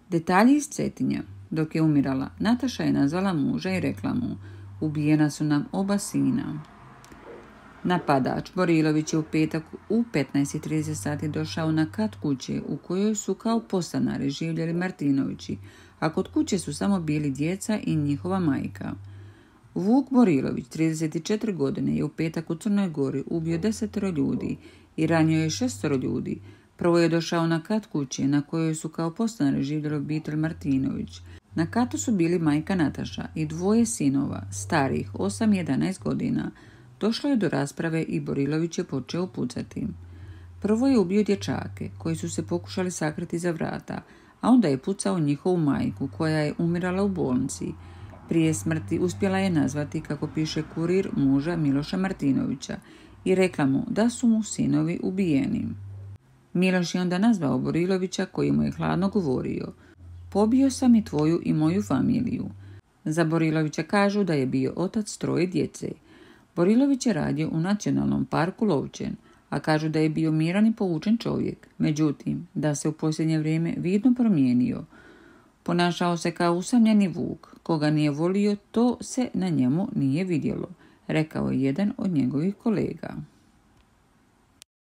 Detalji iz Cetinja. Dok je umirala, Nataša je nazvala muža i rekla mu: ubijena su nam oba sina. Napadač Borilović je u petak u 15:30 sati došao na kat kuće u kojoj su kao podstanari živjeli Martinovići, a kod kuće su samo bili djeca i njihova majka. Vuk Borilović, 34 godine, je u petak u Crnoj Gori ubio 10 ljudi i ranio je 6 ljudi. Prvo je došao na kat kuće na kojoj su kao podstanari živjeli obitelj Martinović. Na katu su bili majka Nataša i 2 sinova, starih 8 i 11 godina. Došlo je do rasprave i Borilović je počeo pucati. Prvo je ubio dječake koji su se pokušali sakriti za vrata, a onda je pucao njihovu majku koja je umirala u bolnici. Prije smrti uspjela je nazvati, kako piše Kurir, muža Miloša Martinovića i rekla mu da su mu sinovi ubijeni. Miloš je onda nazvao Borilovića koji mu je hladno govorio: pobio sam i tvoju i moju familiju. Za Borilovića kažu da je bio otac 3 djece. Borilović je radio u nacionalnom parku Lovćen, a kažu da je bio miran i povučen čovjek. Međutim, da se u posljednje vrijeme vidno promijenio. Ponašao se kao usamljeni vuk. Koga nije volio, to se na njemu nije vidjelo, rekao je jedan od njegovih kolega.